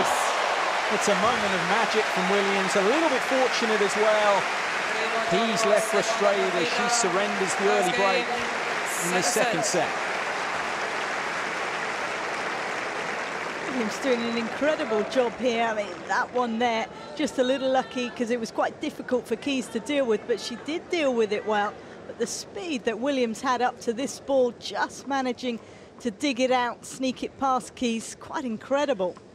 good. It's a moment of magic from Williams, a little bit fortunate as well. He's left frustrated as she surrenders the early break in the second set. Williams doing an incredible job here. I mean, that one there, just a little lucky because it was quite difficult for Keys to deal with, but she did deal with it well. But the speed that Williams had up to this ball, just managing to dig it out, sneak it past Keys, quite incredible.